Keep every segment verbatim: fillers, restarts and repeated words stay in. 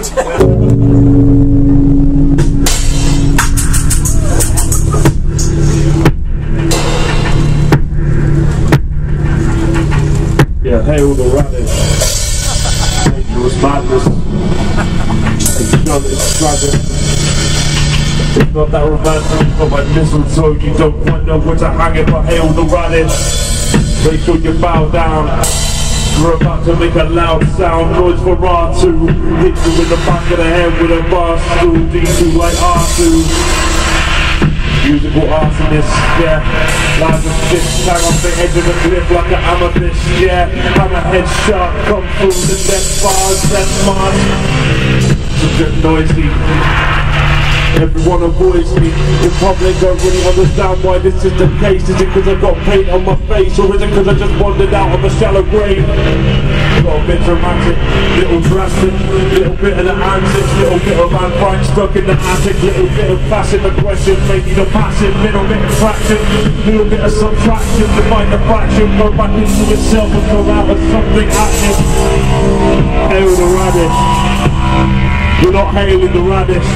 Yeah, hail the radish. Dangerous madness. It's not, it's tragic. It's not that romantic, it's not like mistletoe. You don't quite know where to hang it, but hail the radish. Make sure you bow down. We're about to make a loud sound, noise for R two. Hit you in the back of the head with a bar stool. D two like R two. Musical arsonist, yeah. Lines of fish tag off the edge of the cliff like an amethyst, yeah. Hammerhead shark come through the death bars, death march. It's just noisy. Everyone avoids me. In public don't really understand why this is the case. Is it because I've got paint on my face, or is it because I just wandered out of a shallow grave? Got a bit dramatic, little drastic, little bit of the antics, little bit of Van Frank stuck in the attic, little bit of passive aggression, maybe the passive, little bit of traction, little bit of subtraction, divide the fraction, go back into itself and come out of something active. Hail the radish. We're not hailing the radish.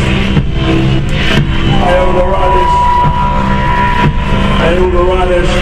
Hail the radish. Hail the radish.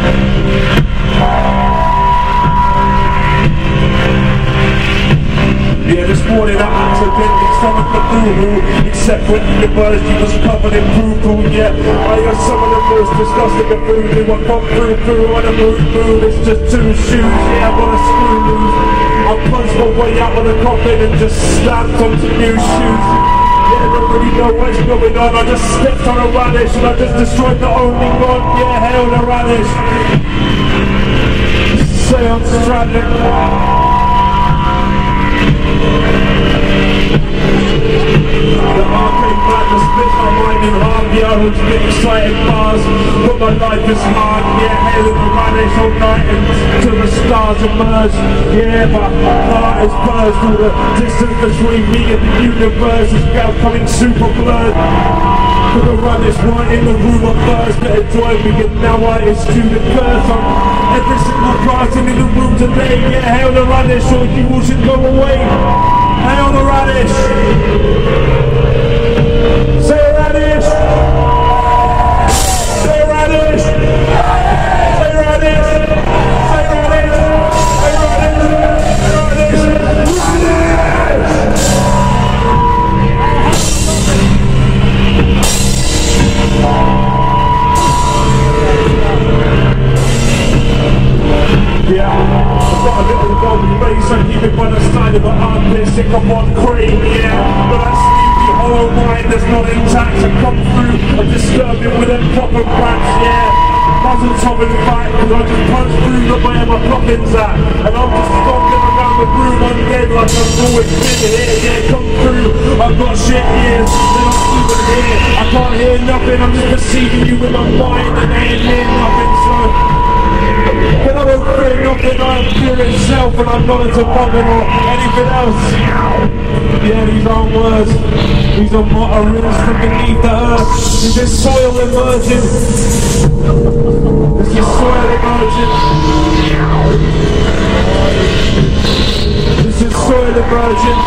Yeah, this morning I accidentally summoned the boo-hoo. Except when university was covered in poo-poo. Yeah, I got some of the most disgusting of voodoo. I come through through on a move-move. It's just two shoes, yeah, I'm on a screw loose. I punched my way out of the coffin and just stamped on some new shoes. Yeah, I don't really know what's going on. I just stepped on a radish and I just destroyed the only god. Yeah, hail the radish. Seance tragic. The arcade madness split my mind in half. Yeah, I was bit excited bars, but my life is hard. Yeah, hailing the radish all night until the stars emerge. Yeah, my heart is buzzed. All the distance between me and the universe is becoming super blurred. For the radish right in the room of first that enjoy me, and now I eschew the curse on every single person in the room today. Yeah, hail the radish or you all should go away. Hail the radish. Say radish. Say radish. Say radish. Say radish. Say radish. Radish. Radish. Yeah, I've got a little golden face, I keep it by the side of my armpit, sick of one cream, yeah. But that sleepy hollow mind that's not intact to come through and disturb it with them proper cracks, yeah. Muzzle top in fact, cause I just punch through the way my coffins at. And I'm just stomping around the room again like I've always been here, yeah, come through. I've got shit ears, they're not even here. I can't hear nothing, I'm just perceiving you with my mind and I ain't hear nothing, so. But I don't fear nothing, I am fear itself, and I'm not into bobbing or anything else. Yeah, these aren't words, these are mutterings from beneath the earth. This is soil emerging. This is soil emerging. This is soil emerging.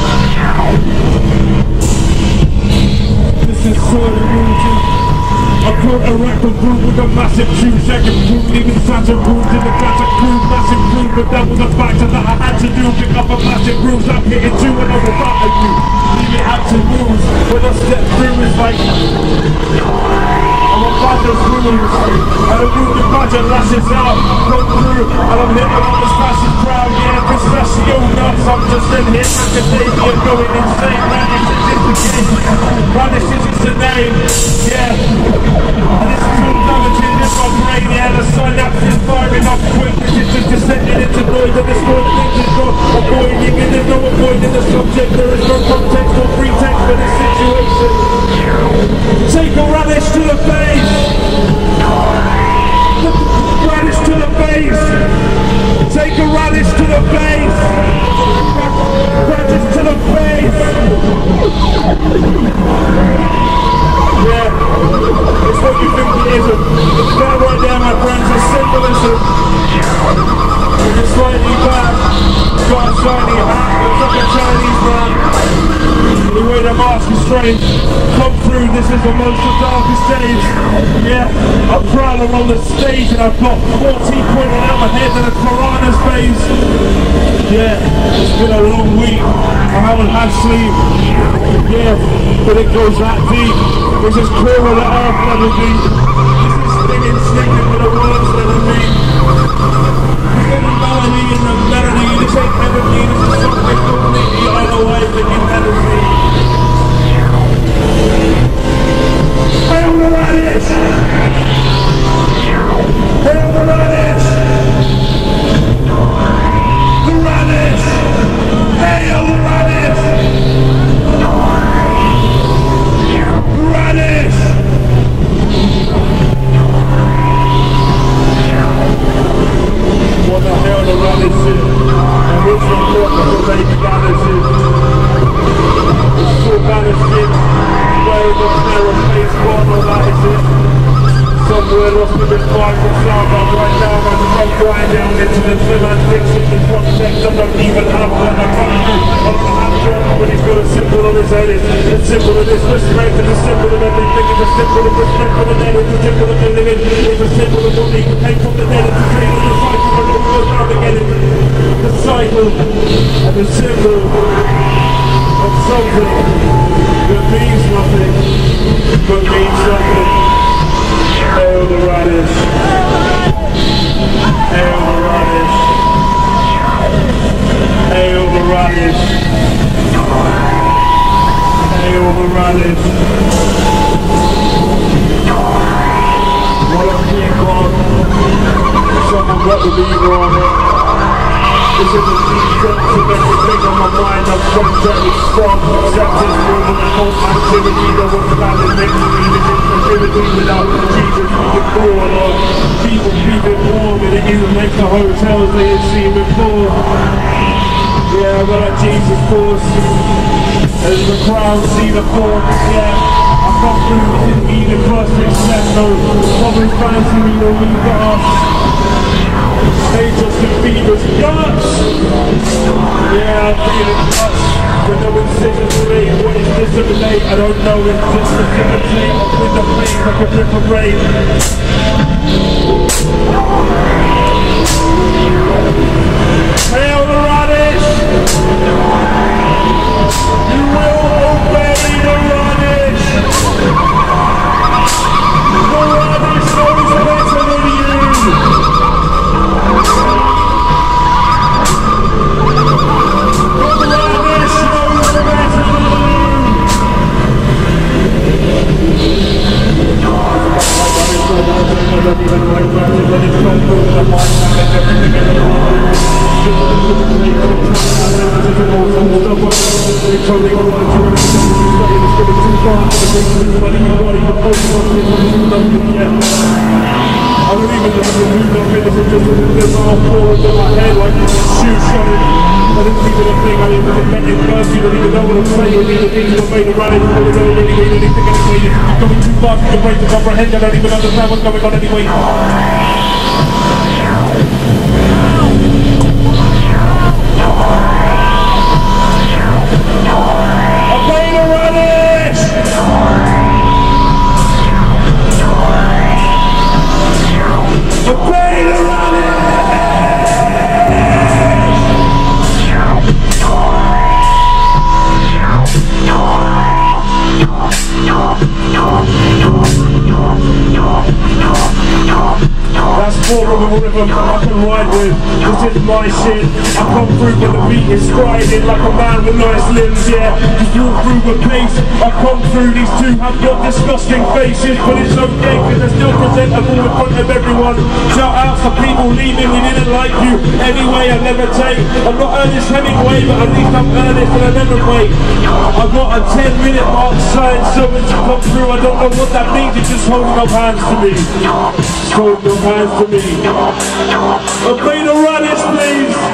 This is soil emerging. I caught a rapper group with a massive tube, second group, leaving such a wound in the classic groove, massive groove, but that was a factor that I had to do. Pick up a massive grooves, I'm hitting two and I'm about to do. Leave it out to moves, when I step through it's like I'm a badger's moves, and a wounded badger lashes out, come through, and I'm hitting on this massive crowd, yeah, pistachio nuts, I'm just in here, academia going insane, radish is the game, radish is the name, yeah. And this is all damaging in my brain, yeah, the synapse is firing up quick, it's just descending into noise, and this one thing is not avoiding, and there's no avoiding the subject, there is no context or pretext for this situation. Take a radish to the face! Radish to the face! Take a radish to the face! Radish to the face! Yeah, it's what you think it isn't. It's that right there, my friends, it's symbolism. It's slightly bad, got a shiny hat, looks like a Chinese man. train. Come through, this is amongst the darkest days. Yeah, I'm prowling on the stage and I've got fourteen pointing out my head and a piranha's face. Yeah, it's been a long week. I haven't had sleep. Yeah, but it goes that deep. This is clear with the earth never beat. This is stinging, stinging with the words never beat. This is the melody in the melody. This ain't melody. This is something completely other way than you ever see. Hail the Radish! Hail the Radish! The Radish! Hail the Radish! Radish! What the hell the Radish is? And which one thought that the lady Radish is? It's so Radish wearing the narrow face, what all that is it? Somewhere lost in this fight from sound, I'm right now, I'm I'm going down into the semantics of the context. I don't even have what I come through. I don't have John, but he's got a symbol on his head. It's a symbol of this respect, it's a symbol of everything. It's a symbol of respect for the dead, it's a symbol of the living. It's a symbol of what he can take from the dead. It's a symbol of the cycle and it goes round again. The cycle and the symbol of something that means nothing, but means something. Hail the Radish! Hail the Radish! Hail the Radish! Hail the Radish! What a kick on! Someone got the lever on it. This is the deep depths of everything on my mind. I'm from very strong. Acceptance, movement, and whole activity. There was planning next to me. The activity without Jesus being born. Or people being born with it even next to hotels they had seen before. Yeah, I got a Jesus force. As the crowd see the thoughts, yeah. I come through with me, the first except no. Probably fancy me, no we got us. They just defeat us guts. Yeah, I'm feeling nuts. With no incisions made, what is disseminate? I don't know, it's just a disseminate. I'm with the flame like a rip of rain. Hail the Radish! You will obey the Radish! The Radish knows better than you! I don't even know the mood of it, it's just there's all forwards on my head like shoe shotted. I didn't even think I didn't even met in person, you don't even know what I'm saying, you don't even know the running, you don't know really what anything anyway. You're going too fast for your brain to comprehend, I don't even understand what's going on anyway. Obey the Radish! Obey the Radish! That's four of a rhythm I can ride with. This is my shit. I come through with the beat is striding like a man with nice limbs, yeah. Just walk through the pace. I come through, these two have got disgusting faces, but it's okay because they're still presentable in front of everyone. Shout out to people leaving, we didn't like you. Anyway, I never take. I'm not Ernest Hemingway, but at least I'm earnest and I never wait. I've got a ten minute mark sign, someone to come through. I don't know what that means, it's just holding up hands to me. Holding up hands to me. Obey the Radish, please.